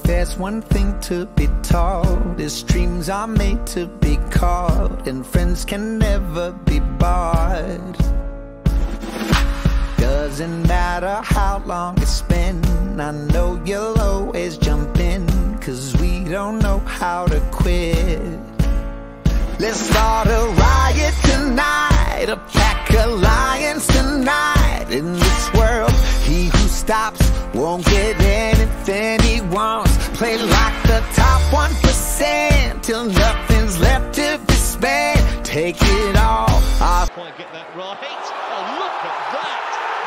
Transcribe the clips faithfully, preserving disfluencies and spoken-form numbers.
there's one thing to be taught, is dreams are made to be caught, and friends can never be bought. Doesn't matter how long it's been, I know you'll always jump in, cause we don't know how to quit. Let's start a riot tonight, a pack of lions tonight. In this world, he who stops won't get anything he wants. Play like the top one percent till nothing's left to be spent. Take it all off. Quite get that right. Oh, look at that!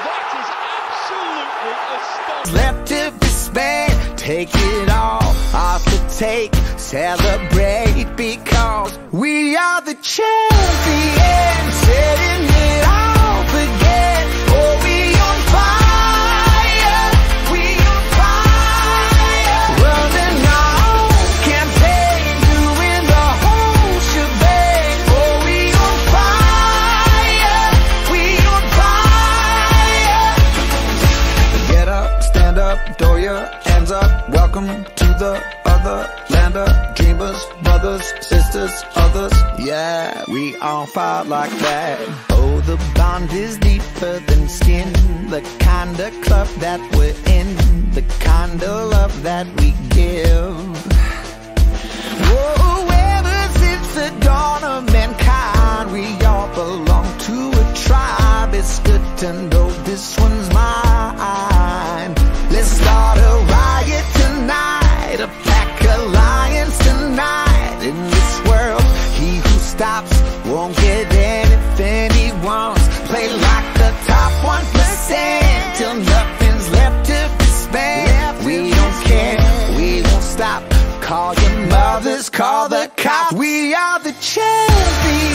That is absolutely astonishing. Left to be spent. Take it all off the take. Celebrate because we are the champions. Setting it off again. Oh, we on fire. We on fire. Running our own campaign, doing the whole shebang. Oh, we on fire. We on fire. Get up, stand up, throw your hands up. Welcome to the other land of dreamers, brothers, sisters, others. Yeah, we all fight like that. Oh, the bond is deeper than skin. The kind of club that we're in, the kind of love that we give. Whoa, ever since the dawn of mankind, we all belong to a tribe. It's good to know this one's mine. Let's start a riot tonight, a pack of lions tonight. In this world, he who stops won't get anything he wants. Play like the top one percent till nothing's left to be spent. We don't care, we won't stop. Call your mothers, call the cops. We are the champions.